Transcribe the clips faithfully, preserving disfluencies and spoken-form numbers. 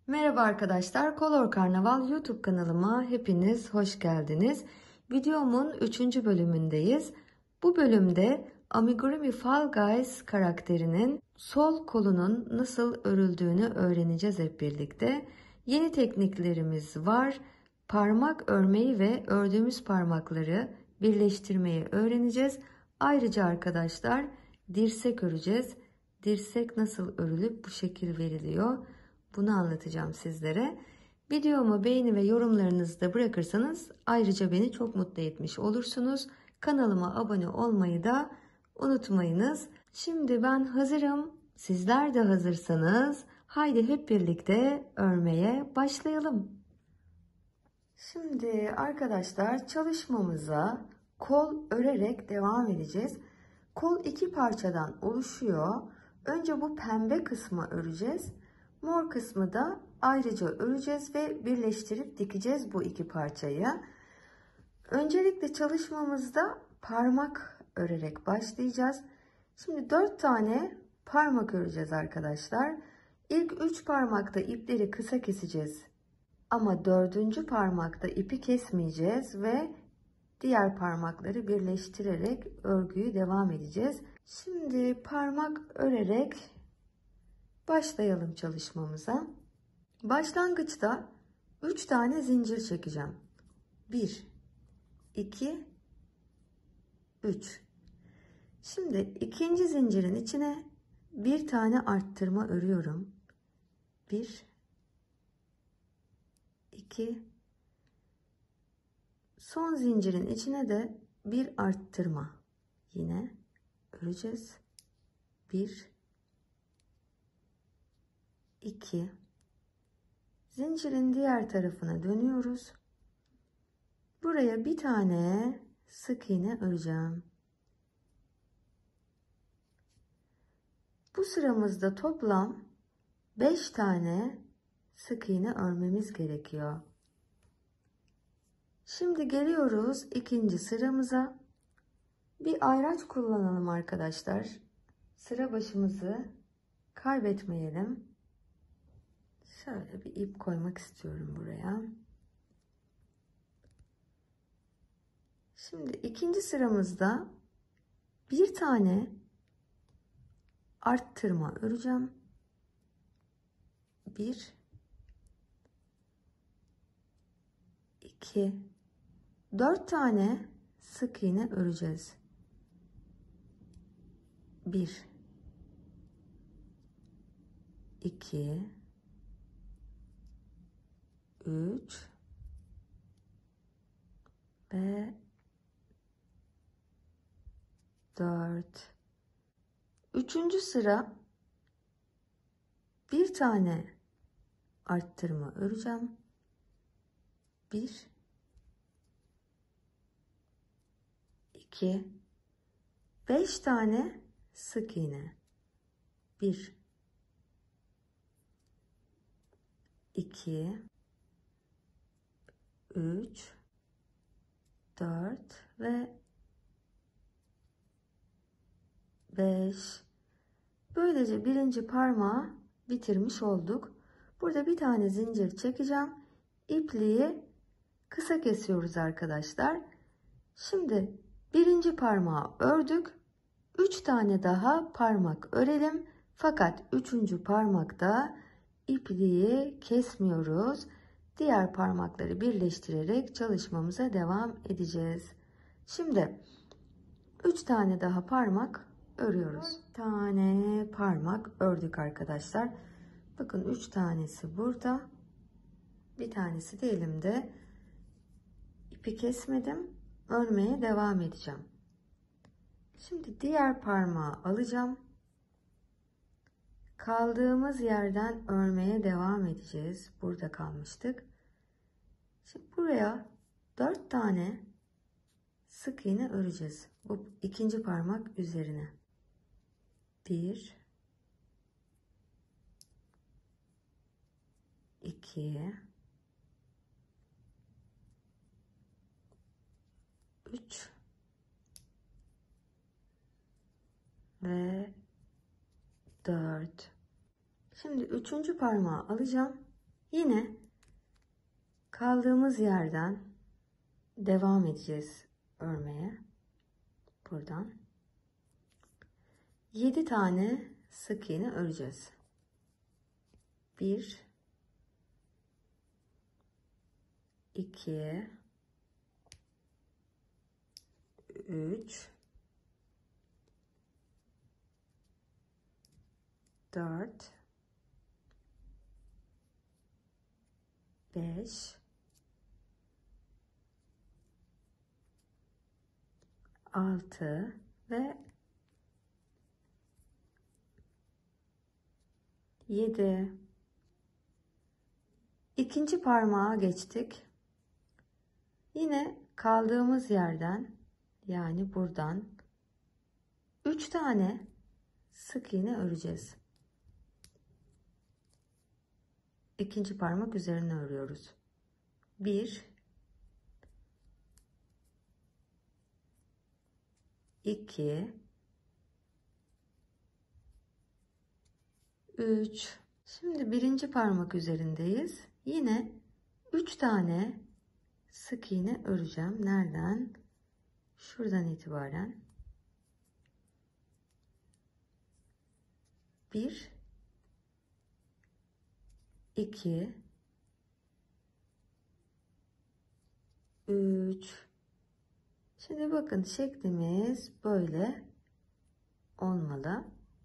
Merhaba arkadaşlar, Color Karnaval YouTube kanalıma hepiniz hoş geldiniz. Videomun üçüncü bölümündeyiz. Bu bölümde Amigurumi Fall Guys karakterinin sol kolunun nasıl örüldüğünü öğreneceğiz hep birlikte. Yeni tekniklerimiz var. Parmak örmeyi ve ördüğümüz parmakları birleştirmeyi öğreneceğiz. Ayrıca arkadaşlar dirsek öreceğiz. Dirsek nasıl örülüp bu şekil veriliyor? Bunu anlatacağım sizlere. Videomu beğeni ve yorumlarınızı da bırakırsanız ayrıca beni çok mutlu etmiş olursunuz. Kanalıma abone olmayı da unutmayınız. Şimdi ben hazırım. Sizler de hazırsanız haydi hep birlikte örmeye başlayalım. Şimdi arkadaşlar çalışmamıza kol örerek devam edeceğiz. Kol iki parçadan oluşuyor. Önce bu pembe kısmı öreceğiz. Mor kısmı da ayrıca öreceğiz ve birleştirip dikeceğiz bu iki parçayı. Öncelikle çalışmamızda parmak örerek başlayacağız. Şimdi dört tane parmak öreceğiz arkadaşlar. İlk üç parmakta ipleri kısa keseceğiz. Ama dördüncü parmakta ipi kesmeyeceğiz ve diğer parmakları birleştirerek örgüyü devam edeceğiz. Şimdi parmak örerek başlayalım çalışmamıza. Başlangıçta üç tane zincir çekeceğim. bir, iki, üç. Şimdi ikinci zincirin içine bir tane arttırma örüyorum. bir, iki, son zincirin içine de bir arttırma yine öreceğiz. bir, iki, zincirin diğer tarafına dönüyoruz. Buraya bir tane sık iğne öreceğim. Bu sıramızda toplam beş tane sık iğne örmemiz gerekiyor. Şimdi geliyoruz ikinci sıramıza. Bir ayraç kullanalım arkadaşlar. Sıra başımızı kaybetmeyelim. Şöyle bir ip koymak istiyorum buraya. Şimdi ikinci sıramızda bir tane arttırma öreceğim. bir, iki, dört tane sık iğne öreceğiz. bir, iki, üç ve dört. Üçüncü sıra bir tane arttırma öreceğim. bir, iki, beş tane sık iğne. bir, iki, üç, dört ve beş. Böylece birinci parmağı bitirmiş olduk. Burada bir tane zincir çekeceğim. İpliği kısa kesiyoruz arkadaşlar. Şimdi birinci parmağı ördük. üç tane daha parmak örelim. Fakat üçüncü parmakta ipliği kesmiyoruz. Diğer parmakları birleştirerek çalışmamıza devam edeceğiz. Şimdi üç tane daha parmak örüyoruz. Bir tane parmak ördük arkadaşlar. Bakın üç tanesi burada. Bir tanesi de elimde. İpi kesmedim. Örmeye devam edeceğim. Şimdi diğer parmağı alacağım. Kaldığımız yerden örmeye devam edeceğiz. Burada kalmıştık. Şimdi buraya dört tane sık iğne öreceğiz. Bu ikinci parmak üzerine. bir, iki, üç ve dört. Şimdi üçüncü parmağı alacağım. Yine kaldığımız yerden devam edeceğiz örmeye. Buradan yedi tane sık iğne öreceğiz. bir iki üç dört beş altı ve yedi. İkinci parmağa geçtik. Yine kaldığımız yerden, yani buradan üç tane sık iğne öreceğiz. İkinci parmak üzerine örüyoruz. bir iki üç. Şimdi birinci parmak üzerindeyiz. Yine üç tane sık iğne öreceğim. Nereden? Şuradan itibaren. bir iki üç. Şimdi bakın, şeklimiz böyle olmalı.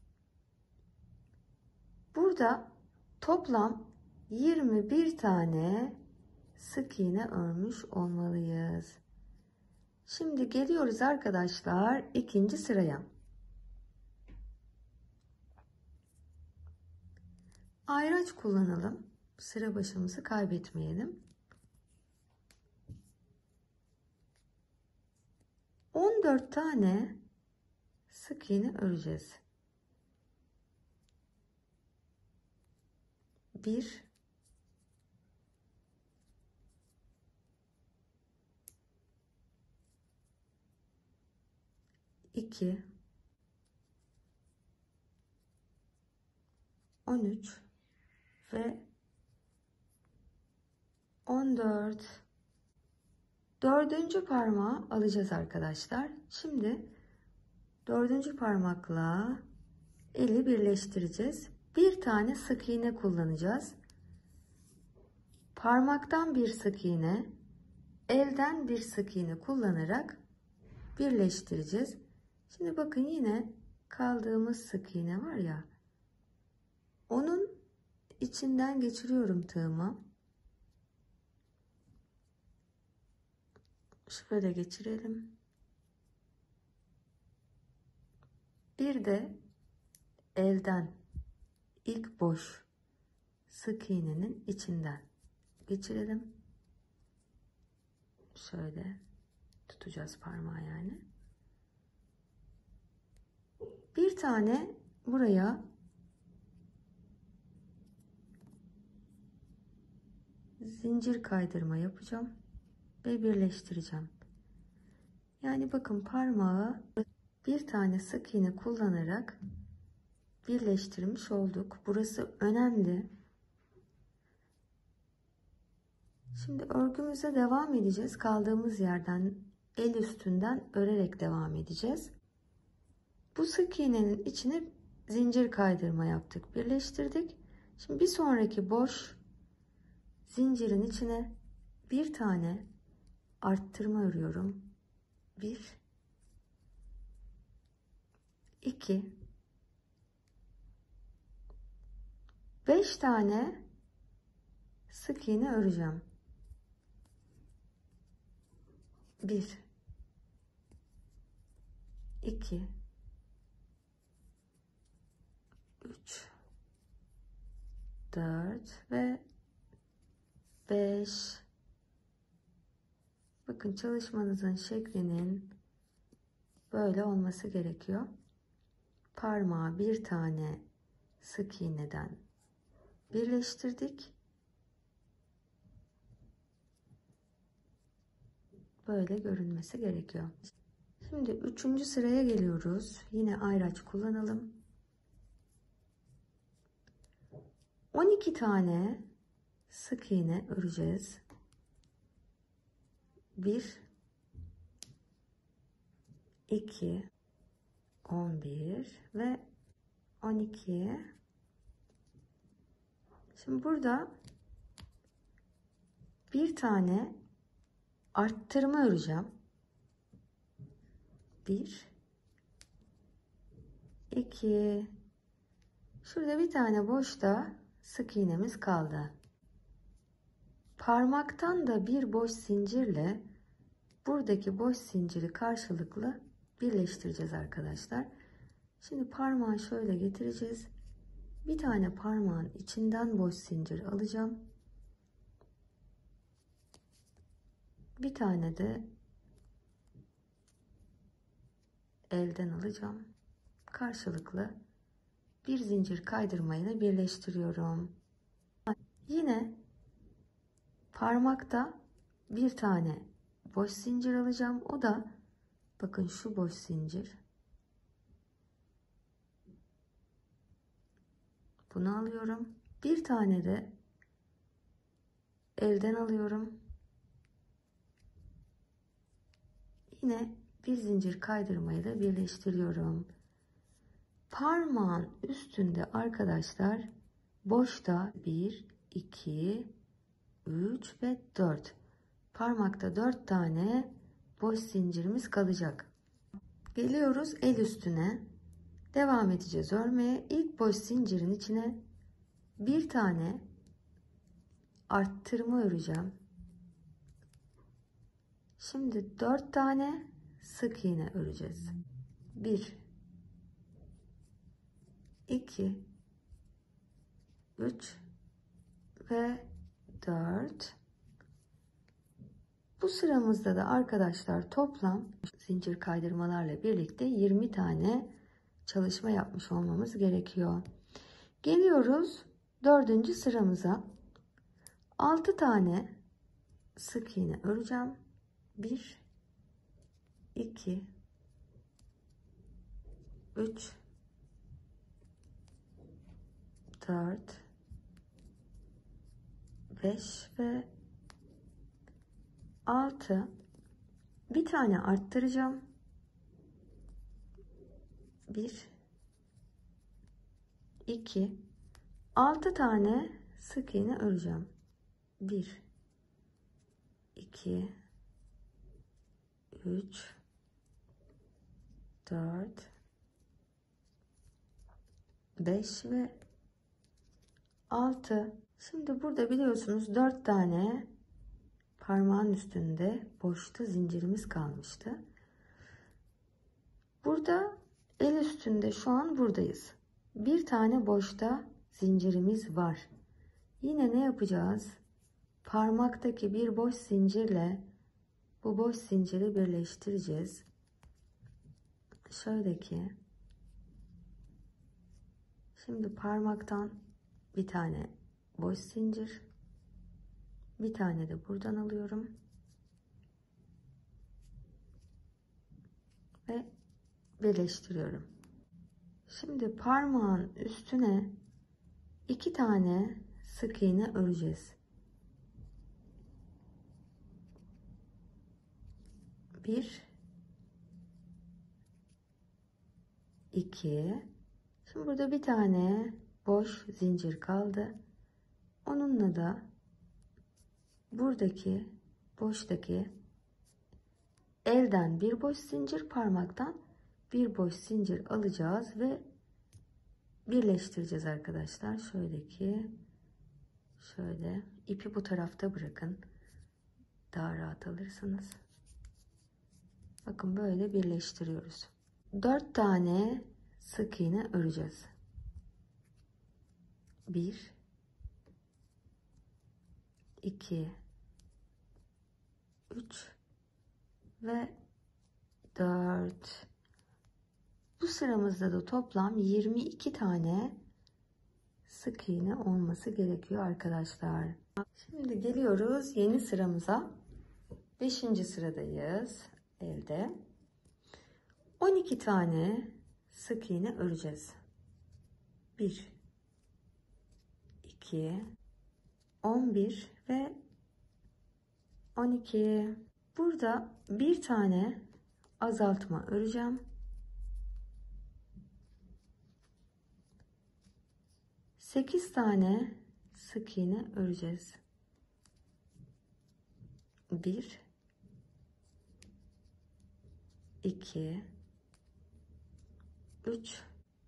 Burada toplam yirmi bir tane sık iğne örmüş olmalıyız. Şimdi geliyoruz arkadaşlar ikinci sıraya. Ayraç kullanalım. Sıra başımızı kaybetmeyelim. on dört tane sık iğne öreceğiz. bir iki on üç ve on dört. Dördüncü parmağı alacağız arkadaşlar. Şimdi dördüncü parmakla eli birleştireceğiz. Bir tane sık iğne kullanacağız. Parmaktan bir sık iğne, elden bir sık iğne kullanarak birleştireceğiz. Şimdi bakın, yine kaldığımız sık iğne var ya, onun içinden geçiriyorum tığımı. Şöyle geçirelim. Bir de elden ilk boş sık iğnenin içinden geçirelim. Şöyle tutacağız parmağı yani. Bir tane buraya zincir kaydırma yapacağım ve birleştireceğim. Yani bakın, parmağı bir tane sık iğne kullanarak birleştirmiş olduk. Burası önemli. Şimdi örgümüze devam edeceğiz. Kaldığımız yerden el üstünden örerek devam edeceğiz. Bu sık iğnenin içine zincir kaydırma yaptık, birleştirdik. Şimdi bir sonraki boş zincirin içine bir tane arttırma örüyorum. bir iki beş tane sık iğne öreceğim. bir iki üç dört ve beş. Bakın, çalışmanızın şeklinin böyle olması gerekiyor. Parmağı bir tane sık iğneden birleştirdik. Böyle görünmesi gerekiyor. Şimdi üçüncü sıraya geliyoruz. Yine ayraç kullanalım. on iki tane sık iğne öreceğiz. bir, iki, on bir ve on iki. Şimdi burada bir tane arttırma öreceğim. bir, iki. Şurada bir tane boşta sık iğnemiz kaldı. Parmaktan da bir boş zincirle buradaki boş zinciri karşılıklı birleştireceğiz arkadaşlar. Şimdi parmağı şöyle getireceğiz. Bir tane parmağın içinden boş zincir alacağım. Bir tane de elden alacağım. Karşılıklı bir zincir kaydırmayla birleştiriyorum. Yine parmakta bir tane boş zincir alacağım. O da bakın şu boş zincir. Bunu alıyorum. Bir tane de elden alıyorum. Yine bir zincir kaydırmayla birleştiriyorum. Parmağın üstünde arkadaşlar boşta bir, iki, üç ve dört. Parmakta dört tane boş zincirimiz kalacak. Geliyoruz el üstüne. Devam edeceğiz örmeye. İlk boş zincirin içine bir tane arttırma öreceğim. Şimdi dört tane sık iğne öreceğiz. bir, iki, üç ve dört. Bu sıramızda da arkadaşlar toplam zincir kaydırmalarla birlikte yirmi tane çalışma yapmış olmamız gerekiyor. Geliyoruz dördüncü sıramıza. altı tane sık iğne öreceğim. bir, iki, üç, dört, beş ve altı. Bir tane arttıracağım. bir, iki, altı tane sık iğne öreceğim. bir, iki, üç, dört, beş ve altı. Şimdi burada biliyorsunuz dört tane parmağın üstünde boşta zincirimiz kalmıştı. Burada el üstünde şu an buradayız. Bir tane boşta zincirimiz var. Yine ne yapacağız? Parmaktaki bir boş zincirle bu boş zinciri birleştireceğiz. Şöyle ki şimdi parmaktan bir tane boş zincir, bir tane de buradan alıyorum ve birleştiriyorum. Şimdi parmağın üstüne iki tane sık iğne öreceğiz. bir, iki. Şimdi burada bir tane boş zincir kaldı. Onunla da buradaki boştaki elden bir boş zincir, parmaktan bir boş zincir alacağız ve birleştireceğiz arkadaşlar. Şöyle ki şöyle ipi bu tarafta bırakın. Daha rahat alırsınız. Bakın böyle birleştiriyoruz. dört tane sık iğne öreceğiz. bir, iki, üç ve dört. Bu sıramızda da toplam yirmi iki tane sık iğne olması gerekiyor arkadaşlar. Şimdi geliyoruz yeni sıramıza. beşinci sıradayız elde. on iki tane sık iğne öreceğiz. bir, iki, on bir ve on iki. Burada bir tane azaltma öreceğim. sekiz tane sık iğne öreceğiz. bir iki üç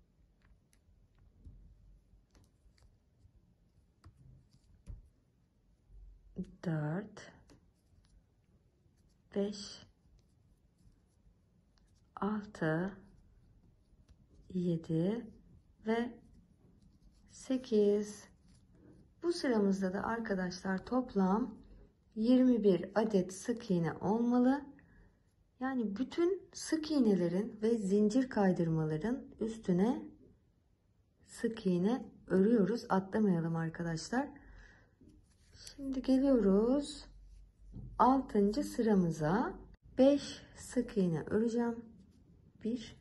dört beş altı yedi ve sekiz. Bu sıramızda da arkadaşlar toplam yirmi bir adet sık iğne olmalı. Yani bütün sık iğnelerin ve zincir kaydırmaların üstüne sık iğne örüyoruz. Atlamayalım arkadaşlar. Şimdi geliyoruz altıncı sıramıza. beş sık iğne öreceğim. bir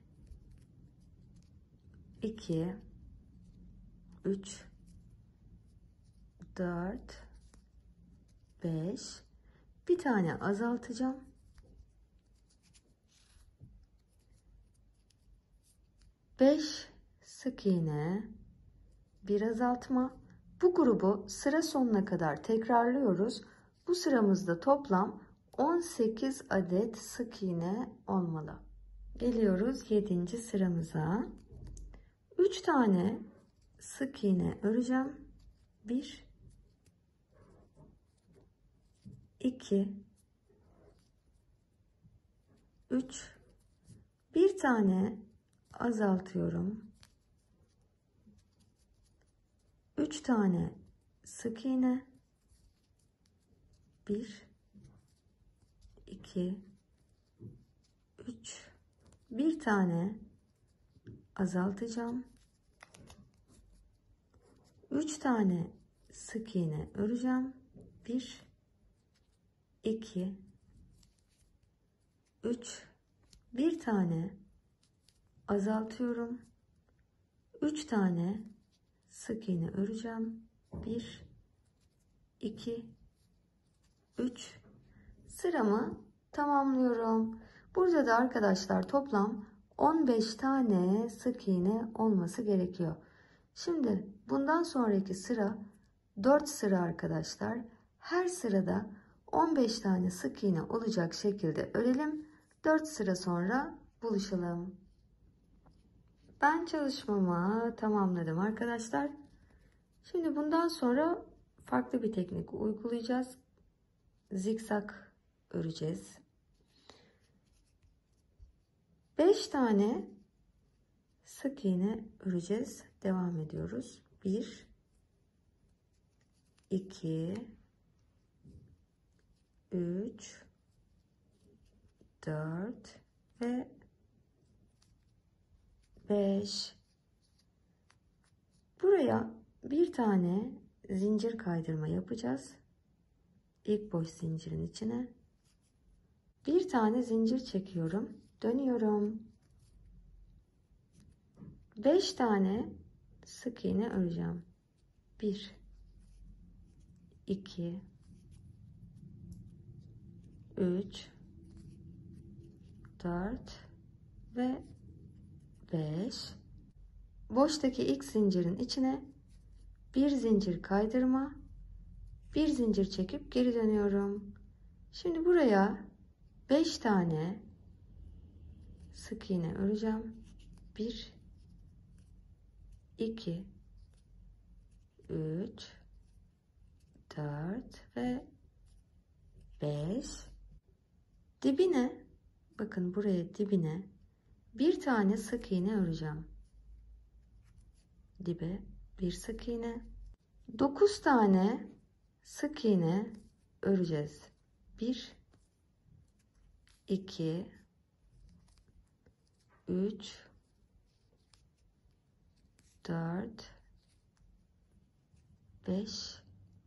iki üç dört beş. Bir tane azaltacağım. beş sık iğne, bir azaltma. Bu grubu sıra sonuna kadar tekrarlıyoruz. Bu sıramızda toplam on sekiz adet sık iğne olmalı. Geliyoruz yedinci sıramıza. üç tane sık iğne öreceğim. bir iki üç. Bir tane azaltıyorum. üç tane sık iğne. bir iki üç. Bir tane azaltacağım. üç tane sık iğne öreceğim. bir iki üç. Bir tane azaltıyorum. üç tane sık iğne öreceğim. bir iki üç. Sıramı tamamlıyorum. Burada da arkadaşlar toplam on beş tane sık iğne olması gerekiyor. Şimdi bundan sonraki sıra dört sıra arkadaşlar. Her sırada on beş tane sık iğne olacak şekilde örelim. dört sıra sonra buluşalım. Ben çalışmamı tamamladım arkadaşlar. Şimdi bundan sonra farklı bir teknik uygulayacağız. Zikzak öreceğiz. beş tane sık iğne öreceğiz. Devam ediyoruz. bir iki üç dört ve beş. Buraya bir tane zincir kaydırma yapacağız. İlk boş zincirin içine bir tane zincir çekiyorum, dönüyorum. beş tane sık iğne öreceğim. bir iki üç dört ve beş. Boştaki ilk zincirin içine bir zincir kaydırma, bir zincir çekip geri dönüyorum. Şimdi buraya beş tane sık iğne öreceğim. bir iki üç dört ve beş. Dibine, bakın buraya dibine bir tane sık iğne öreceğim. Dibe bir sık iğne. dokuz tane sık iğne öreceğiz. bir iki üç dört beş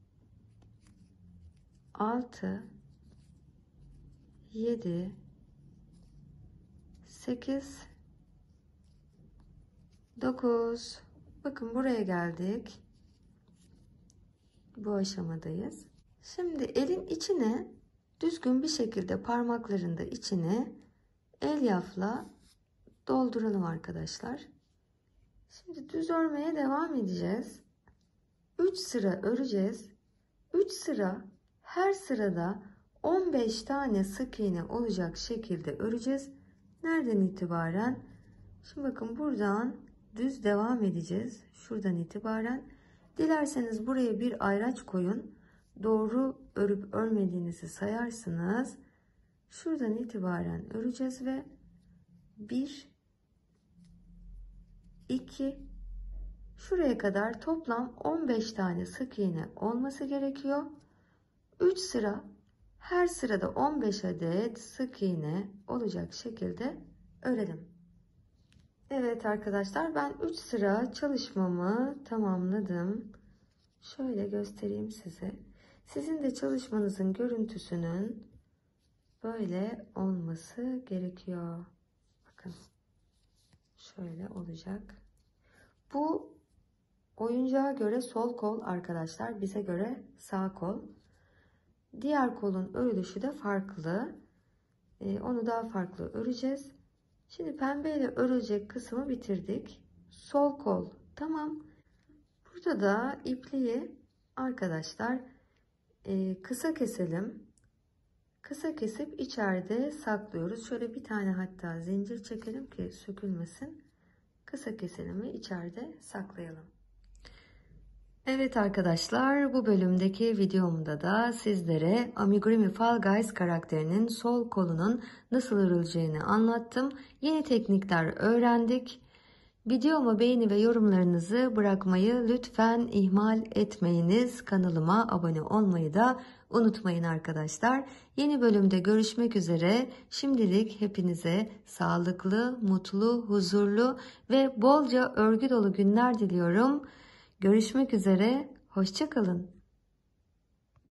altı yedi sekiz dokuz. Bakın buraya geldik. Bu aşamadayız. Şimdi elin içine düzgün bir şekilde parmakların da içine elyafla dolduralım arkadaşlar. Şimdi düz örmeye devam edeceğiz. üç sıra öreceğiz. üç sıra, her sırada on beş tane sık iğne olacak şekilde öreceğiz. Nereden itibaren? Şimdi bakın buradan düz devam edeceğiz. Şuradan itibaren. Dilerseniz buraya bir ayraç koyun. Doğru örüp örmediğinizi sayarsınız. Şuradan itibaren öreceğiz ve bir, iki, şuraya kadar toplam on beş tane sık iğne olması gerekiyor. üç sıra, her sırada on beş adet sık iğne olacak şekilde örelim. Evet arkadaşlar, ben üç sıra çalışmamı tamamladım. Şöyle göstereyim size. Sizin de çalışmanızın görüntüsünün böyle olması gerekiyor. Bakın. Şöyle olacak. Bu oyuncağa göre sol kol arkadaşlar. Bize göre sağ kol. Diğer kolun örülüşü de farklı. Ee, onu daha farklı öreceğiz. Şimdi pembeyle örülecek kısmı bitirdik. Sol kol tamam. Burada da ipliği arkadaşlar e, kısa keselim. Kısa kesip içeride saklıyoruz. Şöyle bir tane hatta zincir çekelim ki sökülmesin. Kısa keselim ve içeride saklayalım. Evet arkadaşlar, bu bölümdeki videomda da sizlere Amigurumi Fall Guys karakterinin sol kolunun nasıl örüleceğini anlattım. Yeni teknikler öğrendik. Videoma beğeni ve yorumlarınızı bırakmayı lütfen ihmal etmeyiniz. Kanalıma abone olmayı da unutmayın arkadaşlar. Yeni bölümde görüşmek üzere. Şimdilik hepinize sağlıklı, mutlu, huzurlu ve bolca örgü dolu günler diliyorum. Görüşmek üzere. Hoşça kalın.